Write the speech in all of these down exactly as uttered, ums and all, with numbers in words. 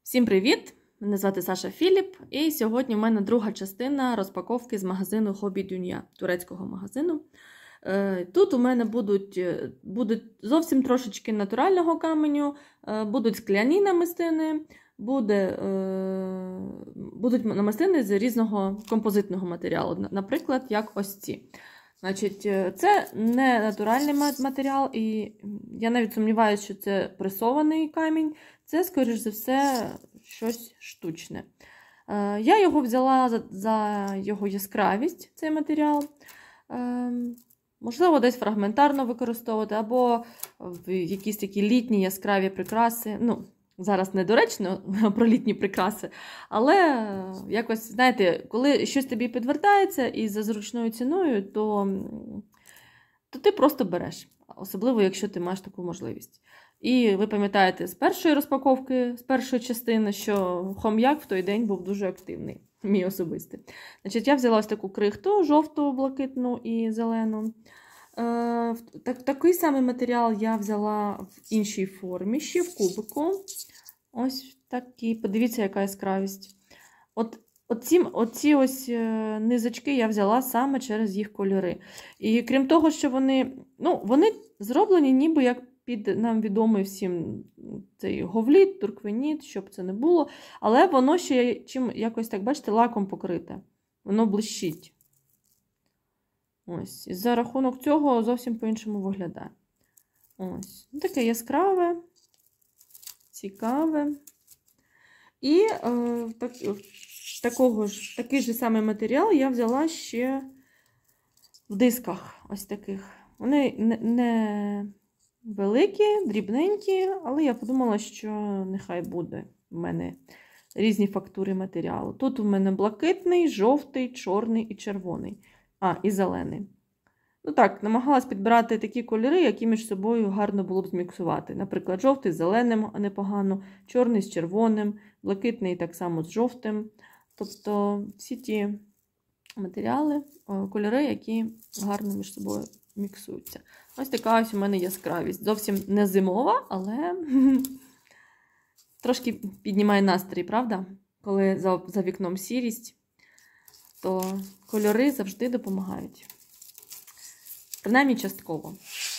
Всім привіт! Мене звати Саша Філіп, і сьогодні в мене друга частина розпаковки з магазину Hobby Dunya, турецького магазину. Тут у мене будуть, будуть зовсім трошечки натурального каменю, будуть скляні намистини, буде, будуть намистини з різного композитного матеріалу, наприклад, як ось ці. Значить, це не натуральний матеріал, і я навіть сумніваюся, що це пресований камінь. Це, скоріш за все, щось штучне. Я його взяла за, за його яскравість, цей матеріал. Можливо, десь фрагментарно використовувати, або в якісь такі літні яскраві прикраси. Ну, зараз недоречно про літні прикраси, але якось, знаєте, коли щось тобі підвертається і за зручною ціною, то, то ти просто береш. Особливо, якщо ти маєш таку можливість. І ви пам'ятаєте з першої розпаковки, з першої частини, що хом'як в той день був дуже активний, мій особистий. Значить, я взяла ось таку крихту, жовту, блакитну і зелену. Е, так, такий самий матеріал я взяла в іншій формі, ще в кубику. Ось такий, подивіться, яка яскравість. От, оці, оці ось низочки я взяла саме через їх кольори. І крім того, що вони, ну, вони зроблені ніби як під нам відомий всім цей говліт, турквеніт, щоб це не було. Але воно ще чим якось, так бачите, лаком покрите. Воно блищить. Ось. І за рахунок цього зовсім по-іншому виглядає. Ось. Таке яскраве, цікаве. І е, так, такого ж, такий же самий матеріал я взяла ще в дисках. Ось таких. Вони не... не великі, дрібненькі, але я подумала, що нехай буде в мене різні фактури матеріалу. Тут у мене блакитний, жовтий, чорний і червоний. А, і зелений. Ну так, намагалась підбирати такі кольори, які між собою гарно було б зміксувати. Наприклад, жовтий з зеленим, а непогано, чорний з червоним, блакитний так само з жовтим. Тобто всі ті матеріали, кольори, які гарно між собою міксуються. Ось така ось у мене яскравість. Зовсім не зимова, але трошки піднімає настрій, правда? Коли за, за вікном сірість, то кольори завжди допомагають. Принаймні частково.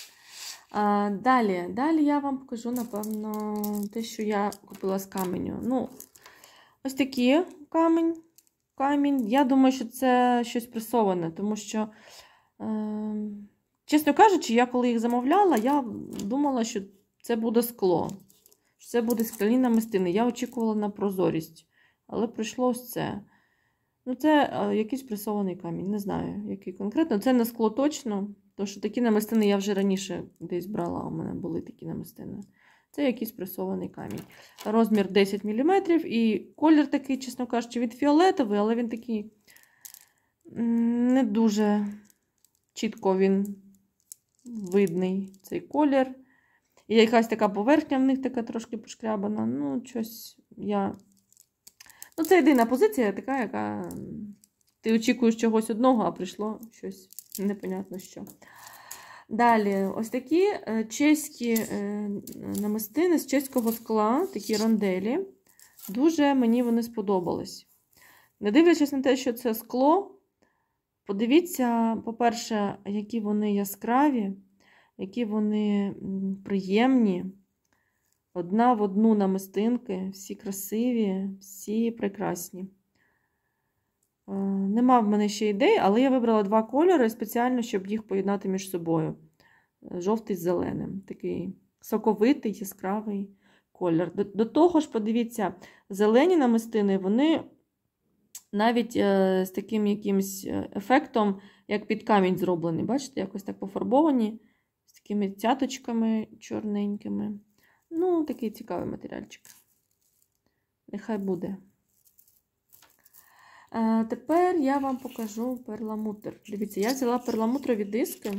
А, далі, далі я вам покажу, напевно, те, що я купила з каменю. Ну, ось такий камінь. камінь. Я думаю, що це щось пресоване, тому що е чесно кажучи, я коли їх замовляла, я думала, що це буде скло. Що це буде скляні намистини. Я очікувала на прозорість. Але прийшло ось це. Ну, це а, якийсь пресований камінь. Не знаю, який конкретно. Це не скло точно. Тому що такі намистини я вже раніше десь брала. У мене були такі намистини. Це якийсь пресований камінь. Розмір десять міліметрів. І колір такий, чесно кажучи, він фіолетовий, але він такий не дуже чітко він видний, цей колір. І якась така поверхня в них така трошки пошкрябана. Ну, щось я... Ну, це єдина позиція така, яка... Ти очікуєш чогось одного, а прийшло щось непонятно що. Далі, ось такі чеські намистини з чеського скла, такі ронделі. Дуже мені вони сподобались. Не дивлячись на те, що це скло, подивіться, по-перше, які вони яскраві, які вони приємні. Одна в одну намистинки, всі красиві, всі прекрасні. Нема в мене ще ідей, але я вибрала два кольори спеціально, щоб їх поєднати між собою. Жовтий з зеленим. Такий соковитий, яскравий колір. До, до того ж, подивіться, зелені намистини, вони навіть е, з таким якимось ефектом, як під камінь зроблені. Бачите, якось так пофарбовані, з такими цяточками чорненькими. Ну, такий цікавий матеріальчик. Нехай буде. Е, тепер я вам покажу перламутр. Дивіться, я взяла перламутрові диски.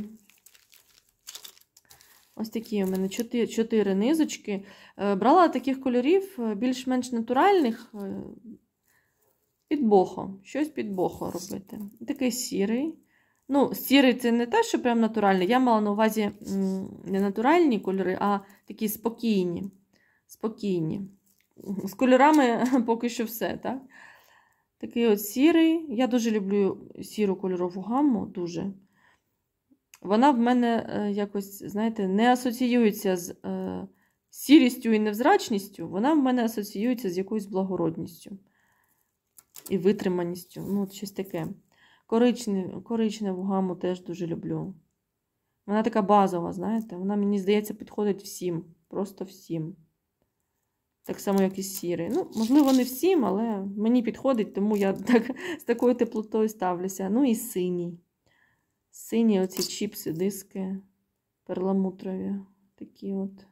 Ось такі у мене чотири, чотири низочки. Е, брала таких кольорів більш-менш натуральних, е, під бохо. Щось під бохо робити. Такий сірий. Ну, сірий це не те, що прям натуральний. Я мала на увазі м, не натуральні кольори, а такі спокійні. Спокійні з кольорами поки що все, так? Такий от сірий. Я дуже люблю сіру кольорову гамму, дуже. Вона в мене якось, знаєте, не асоціюється з е, сірістю і невзрачністю, вона в мене асоціюється з якоюсь благородністю і витриманістю. Ну, от щось таке. Коричневу, коричневу гамму теж дуже люблю. Вона така базова, знаєте, вона, мені здається, підходить всім, просто всім. Так само, як і сірий. Ну, можливо, не всім, але мені підходить, тому я так, з такою теплотою ставлюся. Ну і синій. Сині оці чіпси, диски перламутрові. Такі от.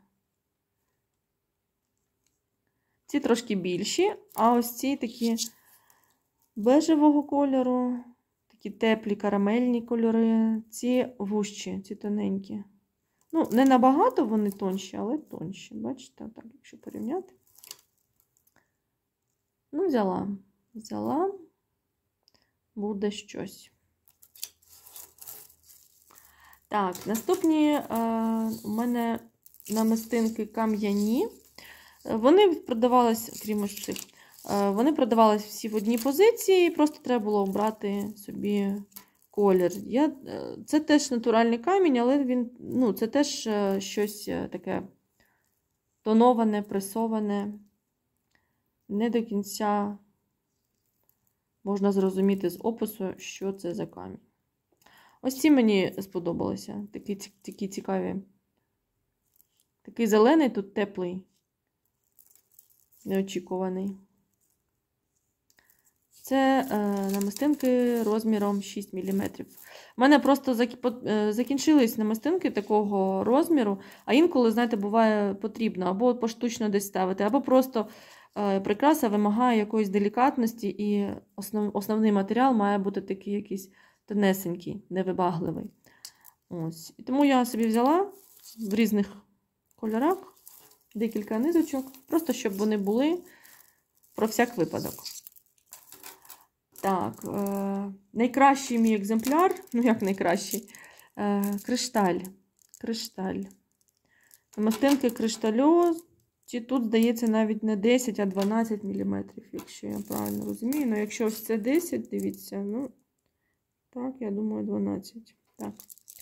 Ці трошки більші, а ось ці такі бежевого кольору, такі теплі карамельні кольори. Ці вужчі, ці тоненькі. Ну, не набагато вони тонші, але тонші. Бачите, отак, якщо порівняти. Ну, взяла. Взяла. Буде щось. Так, наступні е, у мене намистинки кам'яні. Вони продавались, крім ось цих, е, вони продавались всі в одній позиції, просто треба було обрати собі колір. Я, е, це теж натуральний камінь, але він, ну, це теж е, щось таке тоноване, пресоване. Не до кінця можна зрозуміти з опису, що це за камінь. Ось ці мені сподобалися. Такі, такі цікаві. Такий зелений, тут теплий. Неочікуваний. Це е, намистинки розміром шість міліметрів. У мене просто закінчились намистинки такого розміру, а інколи, знаєте, буває потрібно або поштучно десь ставити, або просто е, прикраса вимагає якоїсь делікатності, і основ, основний матеріал має бути такий якийсь тонесенький, невибагливий. Ось. І тому я собі взяла в різних кольорах декілька низочок, просто щоб вони були про всяк випадок. Так, е, найкращий мій екземпляр, ну як найкращий, е, кришталь. Кришталь. Намистинки кришталю, ці тут, здається, навіть не десять, а дванадцять міліметрів, якщо я правильно розумію. Ну, якщо ось це десять, дивіться, ну, так, я думаю, дванадцять. Так.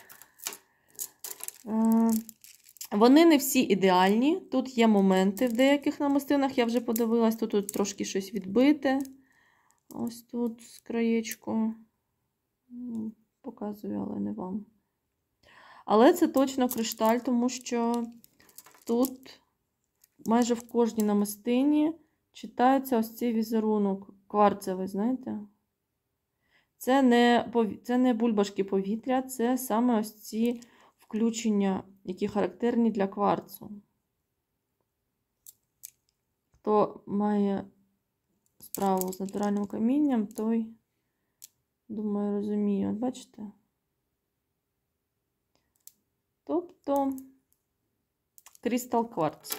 Е, Вони не всі ідеальні. Тут є моменти в деяких намистинах, я вже подивилась, тут, тут трошки щось відбите. Ось тут з краєчку. Показую, але не вам. Але це точно кришталь, тому що тут майже в кожній намистині читається ось цей візерунок кварцевий, знаєте? Це не, це не бульбашки повітря, це саме ось ці включення, які характерні для кварцу. Хто має справу з натуральним камінням, той, думаю, розуміє. От бачите? Тобто крістал кварц.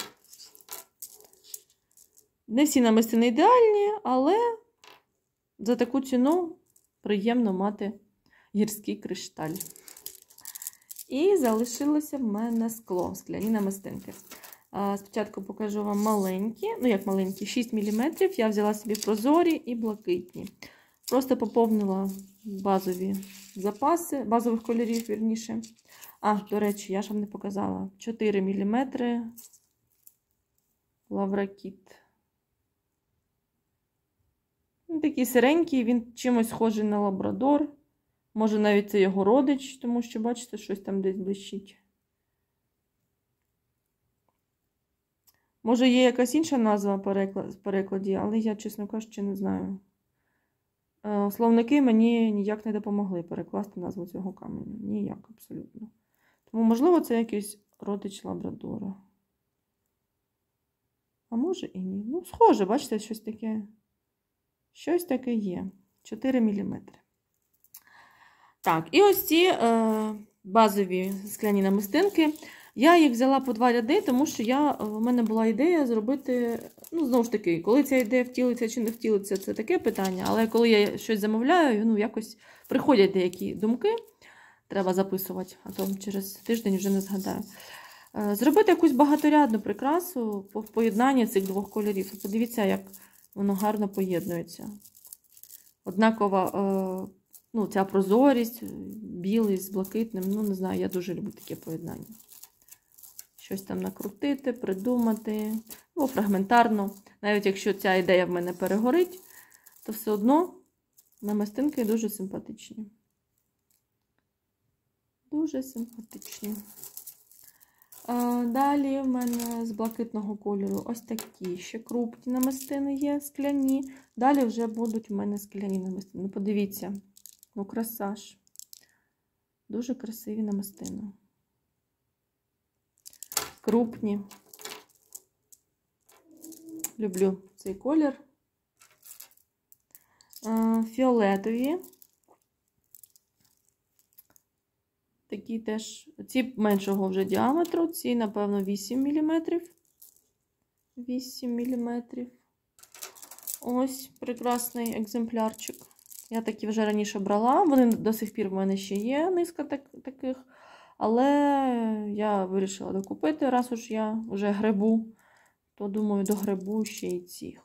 Не всі намистини ідеальні, але за таку ціну приємно мати гірський кришталь. І залишилося в мене скло, скляні намистинки. Спочатку покажу вам маленькі, ну як маленькі, шість міліметрів. Я взяла собі прозорі і блакитні. Просто поповнила базові запаси, базових кольорів, вірніше. А, до речі, я ж вам не показала. чотири міліметри лавракіт. Він такий сиренький, він чимось схожий на лабрадор. Може навіть це його родич, тому що, бачите, щось там десь блищить. Може, є якась інша назва в перекладі, але я, чесно кажучи, не знаю. Словники мені ніяк не допомогли перекласти назву цього каменю. Ніяк, абсолютно. Тому, можливо, це якийсь родич лабрадора. А може і ні. Ну, схоже, бачите, щось таке. Щось таке є. чотири міліметри. Так, і ось ці е, базові скляні намистинки. Я їх взяла по два ряди, тому що я, в мене була ідея зробити, ну, знову ж таки, коли ця ідея втілиться чи не втілиться, це таке питання. Але коли я щось замовляю, ну, якось приходять деякі думки, треба записувати, а то через тиждень вже не згадаю. Зробити якусь багаторядну прикрасу в поєднанні цих двох кольорів. Подивіться, як воно гарно поєднується. Однакова, ну, ця прозорість, білий з блакитним, ну, не знаю, я дуже люблю таке поєднання. Щось там накрутити, придумати, або фрагментарно. Навіть якщо ця ідея в мене перегорить, то все одно намистинки дуже симпатичні. Дуже симпатичні. Далі в мене з блакитного кольору ось такі ще крупні намистини є, скляні. Далі вже будуть в мене скляні намистини. Ну, подивіться, ну краса ж. Дуже красиві намистини. Крупні. Люблю цей колір. Фіолетові. Такі теж, ці меншого вже діаметру, ці, напевно, вісім міліметрів. вісім міліметрів. Ось прекрасний екземплярчик. Я такі вже раніше брала. Вони до сих пір в мене ще є, низка так, таких. Але я вирішила докупити, раз уж я вже гребу, то, думаю, догребу ще й цих.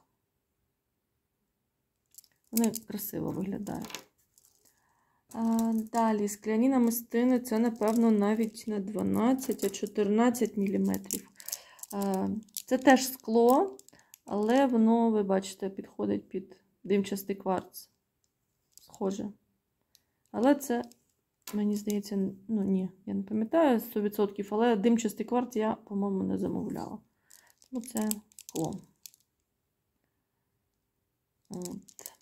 Вони красиво виглядають. А, далі, скляні намистини, це, напевно, навіть не дванадцять, а чотирнадцять міліметрів. А, це теж скло, але воно, ви бачите, підходить під димчастий кварц. Схоже. Але це, мені здається, ну ні, я не пам'ятаю сто відсотків, але димчастий кварц я, по-моєму, не замовляла. Ну, це скло. От.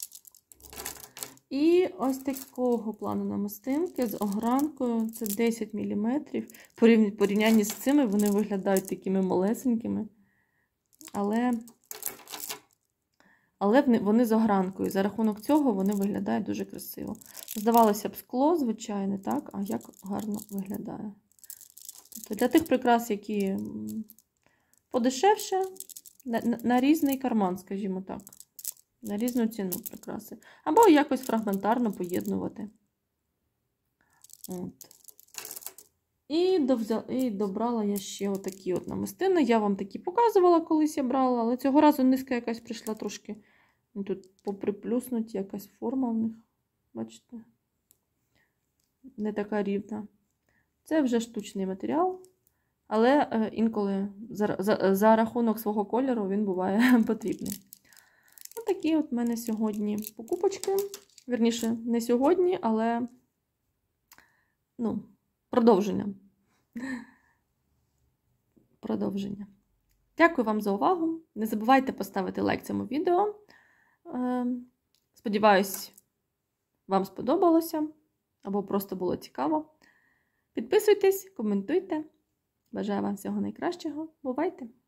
І ось такого плану намистинки з огранкою, це десять міліметрів. В порівнянні з цими вони виглядають такими малесенькими, але, але вони з огранкою. За рахунок цього вони виглядають дуже красиво. Здавалося б, скло, звичайне, так, а як гарно виглядає. Тобто для тих прикрас, які подешевше, на, на, на різний карман, скажімо так. На різну ціну прикраси. Або якось фрагментарно поєднувати. От. І, довзя... І добрала я ще отакі от намистини. Я вам такі показувала, колись я брала, але цього разу низка якась прийшла трошки. Тут поприплюснуті, якась форма в них. Бачите? Не така рівна. Це вже штучний матеріал. Але е, інколи за, за, за рахунок свого кольору він буває потрібний. Ось такі от в мене сьогодні покупочки. Вірніше, не сьогодні, але ну, продовження. Продовження. Дякую вам за увагу. Не забувайте поставити лайк цьому відео. Сподіваюсь, вам сподобалося або просто було цікаво. Підписуйтесь, коментуйте. Бажаю вам всього найкращого. Бувайте!